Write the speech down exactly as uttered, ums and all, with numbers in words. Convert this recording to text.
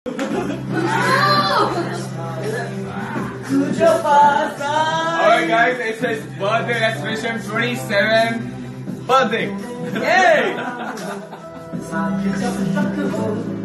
Alright guys, it's his birthday. Let's wish him twenty-seventh birthday. Yay!